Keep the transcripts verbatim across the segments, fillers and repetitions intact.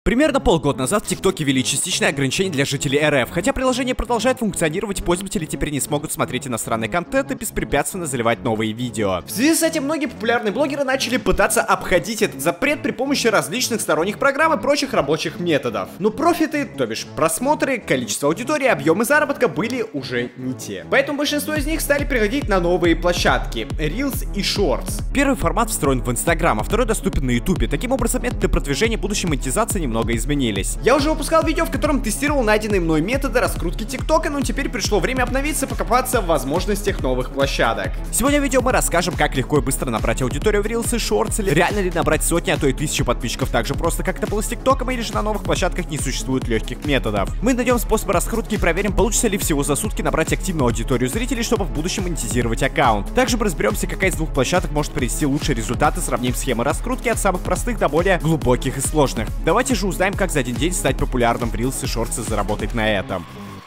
Примерно полгода назад в ТикТоке ввели частичное ограничение для жителей эр эф. Хотя приложение продолжает функционировать, пользователи теперь не смогут смотреть иностранный контент и беспрепятственно заливать новые видео. В связи с этим многие популярные блогеры начали пытаться обходить этот запрет при помощи различных сторонних программ и прочих рабочих методов. Но профиты, то бишь просмотры, количество аудитории, объемы заработка были уже не те. Поэтому большинство из них стали переходить на новые площадки — Reels и Shorts. Первый формат встроен в Instagram, а второй доступен на YouTube. Таким образом, методы продвижения будущей монетизации не немного изменились. Я уже выпускал видео, в котором тестировал найденные мной методы раскрутки ТикТока, но теперь пришло время обновиться, покопаться в возможностях новых площадок. Сегодня в видео мы расскажем, как легко и быстро набрать аудиторию в Reels и Shorts, или реально ли набрать сотни, а то и тысячи подписчиков так же просто, как это было с ТикТоком, или же на новых площадках не существует легких методов. Мы найдем способы раскрутки и проверим, получится ли всего за сутки набрать активную аудиторию зрителей, чтобы в будущем монетизировать аккаунт. Также мы разберемся, какая из двух площадок может принести лучшие результаты, сравним схемы раскрутки от самых простых до более глубоких и сложных. Давайте же узнаем, как за один день стать популярным в Reels и Shorts и заработать на этом.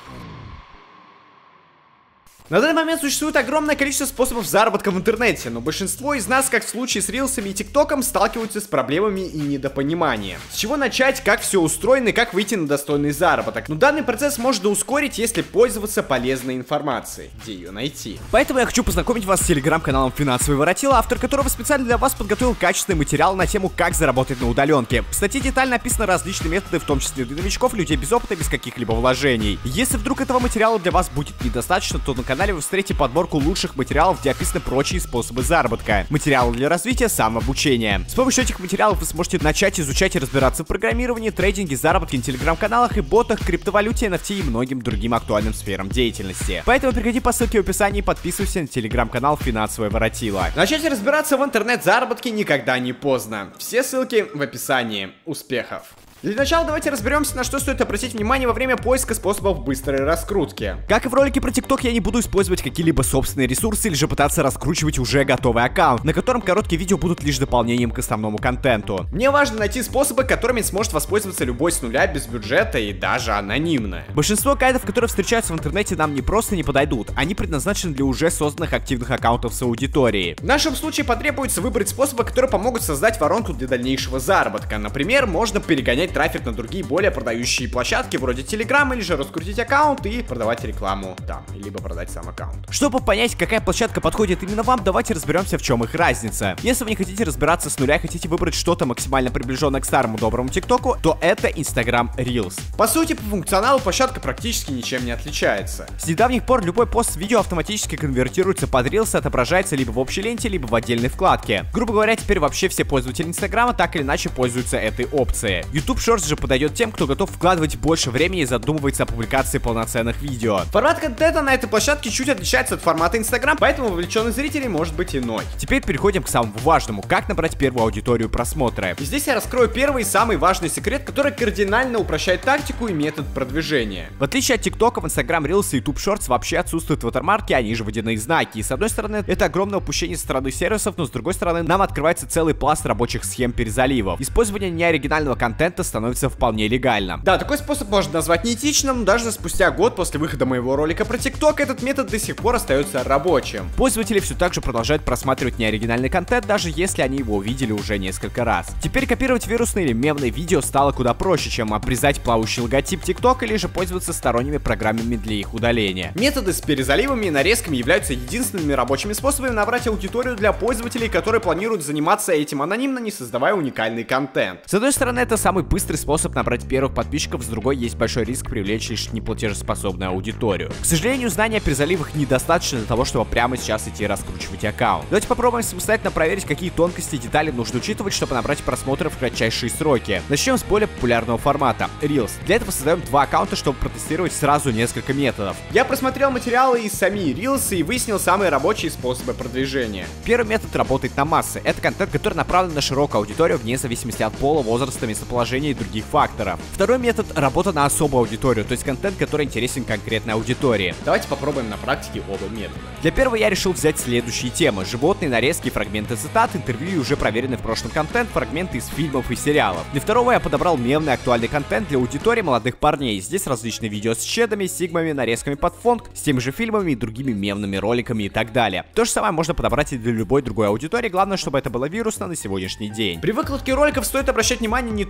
На данный момент существует огромное количество способов заработка в интернете, но большинство из нас, как в случае с рилсами и тиктоком, сталкиваются с проблемами и недопониманием. С чего начать, как все устроено и как выйти на достойный заработок. Но данный процесс можно ускорить, если пользоваться полезной информацией. Где ее найти? Поэтому я хочу познакомить вас с телеграм-каналом Финансовый Воротила, автор которого специально для вас подготовил качественный материал на тему, как заработать на удаленке. В статье детально описаны различные методы, в том числе для новичков, людей без опыта и без каких-либо вложений. Если вдруг этого материала для вас будет недостаточно, то на канале канале вы встретите подборку лучших материалов, где описаны прочие способы заработка. Материалы для развития, самообучения. С помощью этих материалов вы сможете начать изучать и разбираться в программировании, трейдинге, заработке на телеграм-каналах и ботах, криптовалюте, эн эф ти и многим другим актуальным сферам деятельности. Поэтому переходи по ссылке в описании и подписывайся на телеграм-канал Финансовое Воротило. Начать разбираться в интернет-заработке никогда не поздно. Все ссылки в описании. Успехов! Для начала давайте разберемся, на что стоит обратить внимание во время поиска способов быстрой раскрутки. Как и в ролике про ТикТок, я не буду использовать какие-либо собственные ресурсы или же пытаться раскручивать уже готовый аккаунт, на котором короткие видео будут лишь дополнением к основному контенту. Мне важно найти способы, которыми сможет воспользоваться любой с нуля, без бюджета и даже анонимно. Большинство гайдов, которые встречаются в интернете, нам не просто не подойдут, они предназначены для уже созданных активных аккаунтов с аудиторией. В нашем случае потребуется выбрать способы, которые помогут создать воронку для дальнейшего заработка. Например, можно перегонять трафик на другие более продающие площадки вроде Telegram, или же раскрутить аккаунт и продавать рекламу там, либо продать сам аккаунт. Чтобы понять, какая площадка подходит именно вам, давайте разберемся, в чем их разница. Если вы не хотите разбираться с нуля и хотите выбрать что-то максимально приближенное к старому доброму ТикТоку, то это Instagram Reels. По сути, по функционалу площадка практически ничем не отличается. С недавних пор любой пост с видео автоматически конвертируется под Reels и отображается либо в общей ленте, либо в отдельной вкладке. Грубо говоря, теперь вообще все пользователи Инстаграма так или иначе пользуются этой опцией. YouTube Shorts же подойдет тем, кто готов вкладывать больше времени и задумывается о публикации полноценных видео. Формат контента на этой площадке чуть отличается от формата Instagram, поэтому вовлеченность зрителей может быть иной. Теперь переходим к самому важному: как набрать первую аудиторию просмотра. И здесь я раскрою первый и самый важный секрет, который кардинально упрощает тактику и метод продвижения. В отличие от ТикТока, в Instagram Reels и YouTube Shorts вообще отсутствуют ватермарки, они же водяные знаки. И с одной стороны, это огромное упущение со стороны сервисов, но с другой стороны, нам открывается целый пласт рабочих схем перезаливов. Использование неоригинального контента становится вполне легально. Да, такой способ можно назвать неэтичным, но даже спустя год после выхода моего ролика про ТикТок этот метод до сих пор остается рабочим. Пользователи все так же продолжают просматривать неоригинальный контент, даже если они его увидели уже несколько раз. Теперь копировать вирусные или мемные видео стало куда проще, чем обрезать плавающий логотип ТикТок или же пользоваться сторонними программами для их удаления. Методы с перезаливами и нарезками являются единственными рабочими способами набрать аудиторию для пользователей, которые планируют заниматься этим анонимно, не создавая уникальный контент. С одной стороны, это самый быстрый способ набрать первых подписчиков, с другой есть большой риск привлечь лишь неплатежеспособную аудиторию. К сожалению, знания о перезаливах недостаточно для того, чтобы прямо сейчас идти раскручивать аккаунт. Давайте попробуем самостоятельно проверить, какие тонкости и детали нужно учитывать, чтобы набрать просмотры в кратчайшие сроки. Начнем с более популярного формата — Reels. Для этого создаем два аккаунта, чтобы протестировать сразу несколько методов. Я просмотрел материалы из самих Reels и выяснил самые рабочие способы продвижения. Первый метод работает на массы. Это контент, который направлен на широкую аудиторию вне зависимости от пола, возраста, местоположения и других факторов. Второй метод — работа на особую аудиторию, то есть контент, который интересен конкретной аудитории. Давайте попробуем на практике оба метода. Для первого я решил взять следующие темы: животные, нарезки, фрагменты цитат, интервью и уже проверенный в прошлом контент, фрагменты из фильмов и сериалов. Для второго я подобрал мемный актуальный контент для аудитории молодых парней. Здесь различные видео с щедами, сигмами, нарезками под фон, с теми же фильмами и другими мемными роликами и так далее. То же самое можно подобрать и для любой другой аудитории, главное, чтобы это было вирусно на сегодняшний день. При выкладке роликов стоит обращать внимание не только на содержание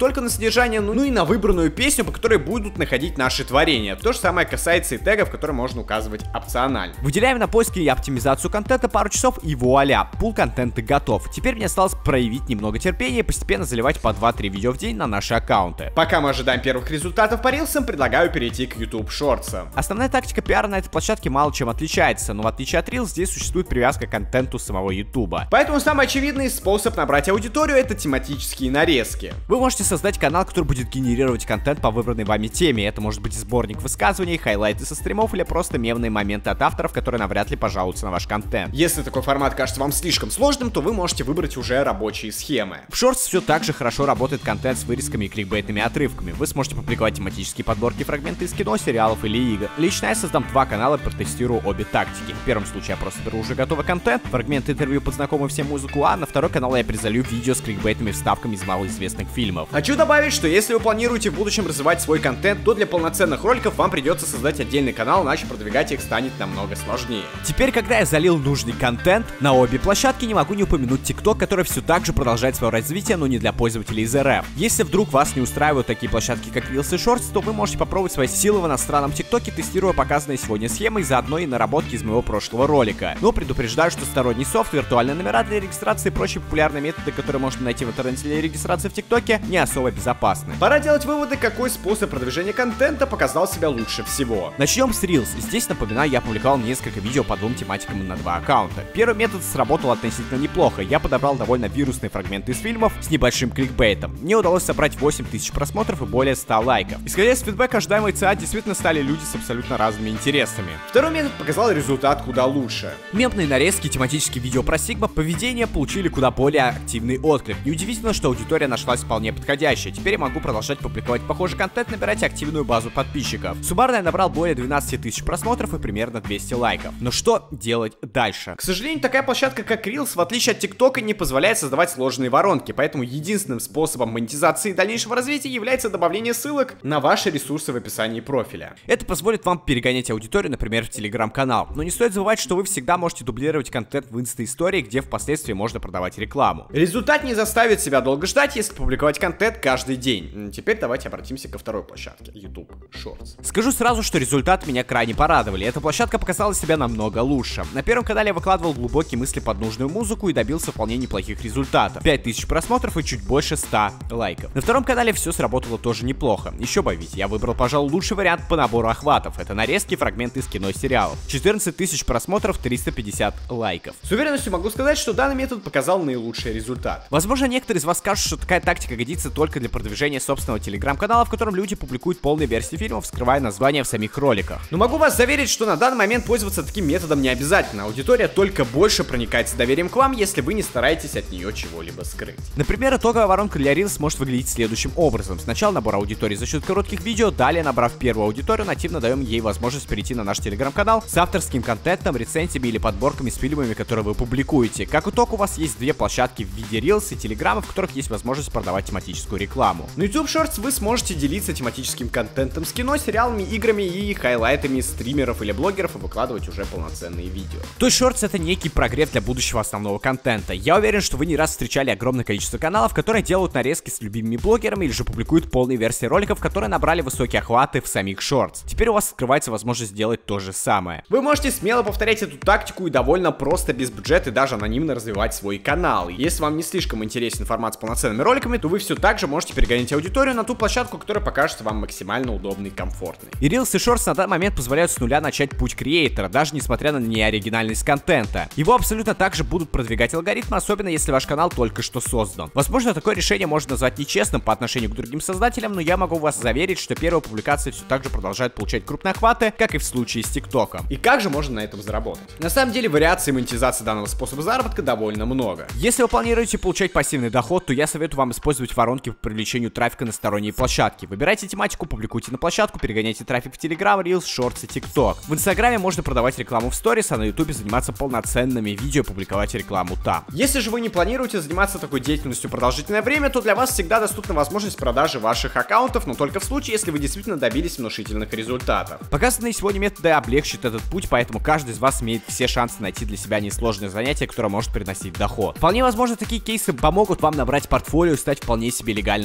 содержание, ну и на выбранную песню, по которой будут находить наши творения. То же самое касается и тегов, которые можно указывать опционально. Выделяем на поиски и оптимизацию контента пару часов, и вуаля, пул контента готов. Теперь мне осталось проявить немного терпения и постепенно заливать по два-три видео в день на наши аккаунты. Пока мы ожидаем первых результатов по рилсам, предлагаю перейти к YouTube Shorts. Основная тактика пиара на этой площадке мало чем отличается, но в отличие от Reels, здесь существует привязка к контенту самого YouTube. Поэтому самый очевидный способ набрать аудиторию — это тематические нарезки. Вы можете создать канал, который будет генерировать контент по выбранной вами теме. Это может быть сборник высказываний, хайлайты со стримов или просто мемные моменты от авторов, которые навряд ли пожалуются на ваш контент. Если такой формат кажется вам слишком сложным, то вы можете выбрать уже рабочие схемы. В Shorts все так же хорошо работает контент с вырезками и кликбейтными отрывками. Вы сможете публиковать тематические подборки, фрагменты из кино, сериалов или игр. Лично я создам два канала и протестирую обе тактики. В первом случае я просто беру уже готовый контент, фрагменты интервью под знакомую всем музыку, а на второй канал я призалью видео с кликбейтными вставками из малоизвестных фильмов. Хочу добавить, что если вы планируете в будущем развивать свой контент, то для полноценных роликов вам придется создать отдельный канал, иначе продвигать их станет намного сложнее. Теперь, когда я залил нужный контент, на обе площадки не могу не упомянуть TikTok, который все так же продолжает свое развитие, но не для пользователей из эр эф. Если вдруг вас не устраивают такие площадки, как Reels и Shorts, то вы можете попробовать свои силы в иностранном ТикТоке, тестируя показанные сегодня схемы и заодно и наработки из моего прошлого ролика. Но предупреждаю, что сторонний софт, виртуальные номера для регистрации и прочие популярные методы, которые можно найти в интернете для регистрации в ТикТоке, не особо безопасны. Пора делать выводы, какой способ продвижения контента показал себя лучше всего. Начнем с Reels. Здесь, напоминаю, я публиковал несколько видео по двум тематикам на два аккаунта. Первый метод сработал относительно неплохо. Я подобрал довольно вирусные фрагменты из фильмов с небольшим кликбейтом. Мне удалось собрать восемь тысяч просмотров и более ста лайков. Исходя из фидбэка, ожидаемой ЦА действительно стали люди с абсолютно разными интересами. Второй метод показал результат куда лучше. Мемные нарезки, тематические видео про Sigma, поведение получили куда более активный отклик. Неудивительно, что аудитория нашлась вполне подходящая. Теперь я могу продолжать публиковать похожий контент, набирать активную базу подписчиков. Суммарно я набрал более двенадцати тысяч просмотров и примерно двести лайков. Но что делать дальше? К сожалению, такая площадка, как Reels, в отличие от ТикТока, не позволяет создавать сложные воронки, поэтому единственным способом монетизации и дальнейшего развития является добавление ссылок на ваши ресурсы в описании профиля. Это позволит вам перегонять аудиторию, например, в Телеграм-канал. Но не стоит забывать, что вы всегда можете дублировать контент в инста-истории, где впоследствии можно продавать рекламу. Результат не заставит себя долго ждать, если публиковать контент каждый день. Теперь давайте обратимся ко второй площадке — YouTube Shorts. Скажу сразу, что результаты меня крайне порадовали. Эта площадка показала себя намного лучше. На первом канале я выкладывал глубокие мысли под нужную музыку и добился вполне неплохих результатов. пять тысяч просмотров и чуть больше ста лайков. На втором канале все сработало тоже неплохо. Еще бы ведь, я выбрал, пожалуй, лучший вариант по набору охватов. Это нарезки, фрагменты из кино и сериалов. четырнадцать тысяч просмотров, триста пятьдесят лайков. С уверенностью могу сказать, что данный метод показал наилучший результат. Возможно, некоторые из вас скажут, что такая тактика годится только для продвижения собственного телеграм-канала, в котором люди публикуют полные версии фильмов, скрывая названия в самих роликах. Но могу вас заверить, что на данный момент пользоваться таким методом не обязательно. Аудитория только больше проникается доверием к вам, если вы не стараетесь от нее чего-либо скрыть. Например, итоговая воронка для Reels может выглядеть следующим образом. Сначала набор аудитории за счет коротких видео, далее, набрав первую аудиторию, нативно даем ей возможность перейти на наш телеграм-канал с авторским контентом, рецензиями или подборками с фильмами, которые вы публикуете. Как итог, у вас есть две площадки в виде Reels и Telegram, в которых есть возможность продавать тематическую рекламу. На YouTube Shorts вы сможете делиться тематическим контентом с кино, сериалами, играми и хайлайтами стримеров или блогеров и выкладывать уже полноценные видео. То есть Shorts — это некий прогрев для будущего основного контента. Я уверен, что вы не раз встречали огромное количество каналов, которые делают нарезки с любимыми блогерами или же публикуют полные версии роликов, которые набрали высокие охваты в самих Shorts. Теперь у вас открывается возможность сделать то же самое. Вы можете смело повторять эту тактику и довольно просто, без бюджета и даже анонимно развивать свой канал. И если вам не слишком интересен формат с полноценными роликами, то вы все так же можете перегонять аудиторию на ту площадку, которая покажется вам максимально удобной и комфортной. И Reels и Shorts на данный момент позволяют с нуля начать путь креатора, даже несмотря на неоригинальность контента. Его абсолютно также будут продвигать алгоритмы, особенно если ваш канал только что создан. Возможно, такое решение можно назвать нечестным по отношению к другим создателям, но я могу вас заверить, что первая публикация все так же продолжает получать крупные охваты, как и в случае с ТикТоком. И как же можно на этом заработать? На самом деле, вариаций монетизации данного способа заработка довольно много. Если вы планируете получать пассивный доход, то я советую вам использовать воронки по привлечению трафика на сторонние площадки. Выбирайте тематику, публикуйте на площадку, перегоняйте трафик в Telegram, Reels, Shorts и TikTok. В Инстаграме можно продавать рекламу в сторис, а на Ютубе заниматься полноценными видео и публиковать рекламу там. Если же вы не планируете заниматься такой деятельностью продолжительное время, то для вас всегда доступна возможность продажи ваших аккаунтов, но только в случае, если вы действительно добились внушительных результатов. Показанные сегодня методы облегчат этот путь, поэтому каждый из вас имеет все шансы найти для себя несложное занятие, которое может приносить доход. Вполне возможно, такие кейсы помогут вам набрать портфолио и стать вполне себе легальным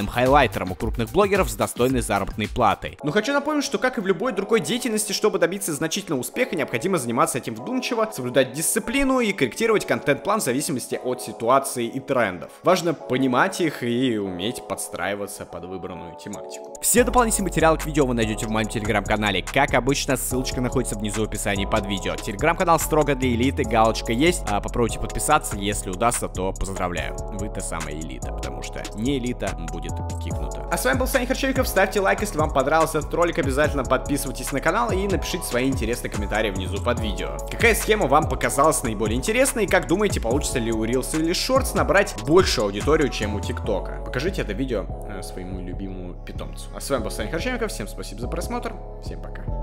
хайлайтером у крупных блогеров с достойной заработной платой. Но хочу напомнить, что как и в любой другой деятельности, чтобы добиться значительного успеха, необходимо заниматься этим вдумчиво, соблюдать дисциплину и корректировать контент-план в зависимости от ситуации и трендов. Важно понимать их и уметь подстраиваться под выбранную тематику. Все дополнительные материалы к видео вы найдете в моем телеграм-канале. Как обычно, ссылочка находится внизу в описании под видео. Телеграм-канал строго для элиты, галочка есть. А попробуйте подписаться, если удастся, то поздравляю. Вы та самая элита, потому что не элита будет кикнута. А с вами был Саня Харчевников. Ставьте лайк, если вам понравился этот ролик. Обязательно подписывайтесь на канал и напишите свои интересные комментарии внизу под видео. Какая схема вам показалась наиболее интересной? И как думаете, получится ли у Reels или Shorts набрать большую аудиторию, чем у ТикТока? Покажите это видео э, своему любимому питомцу. А с вами был Саня Харчевников. Всем спасибо за просмотр. Всем пока.